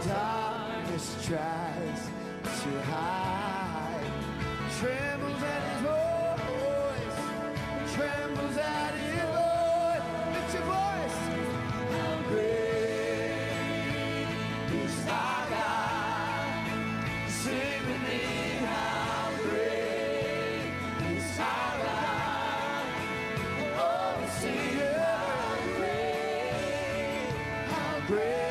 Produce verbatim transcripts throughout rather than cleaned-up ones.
darkness tries to hide, trembles at his voice, trembles at his voice. Lift your voice. How great is our God. Sing with me. How great is our God. Oh, sing how great, how great.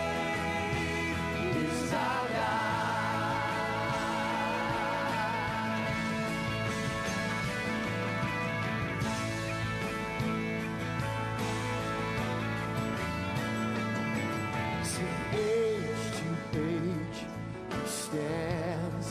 Stands.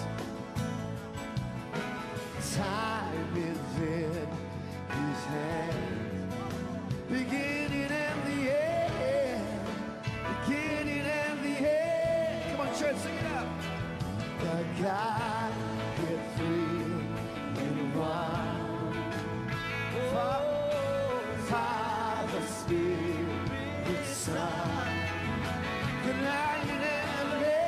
Time is in his hand, beginning and the end, beginning and the end. Come on, church, sing it out. The God with three in one, Father, Spirit, Son, the Lion and the Lamb.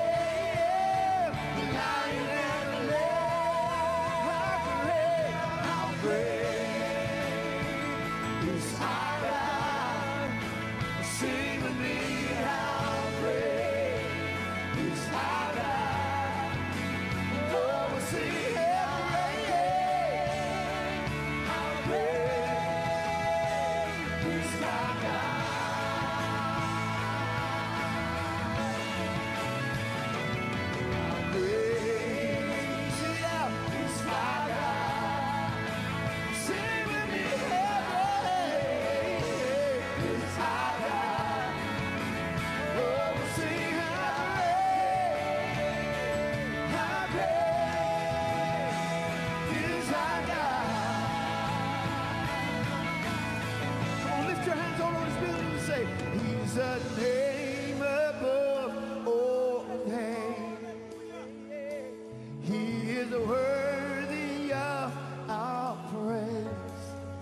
He's a name above all names. He is worthy of our praise.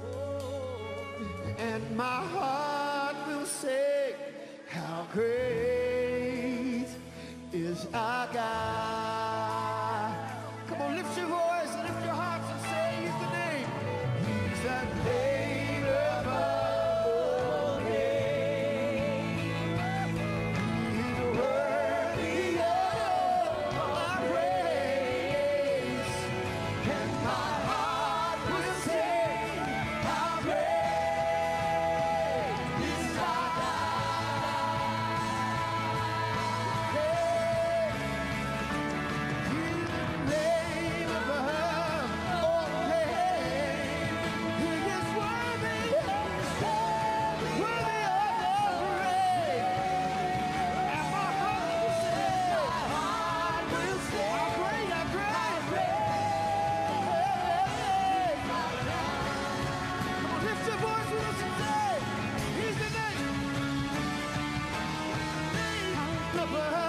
And my heart will say, how great is our God. Come on, lift your voice, lift your hearts and say he's the name. He's a name above. Above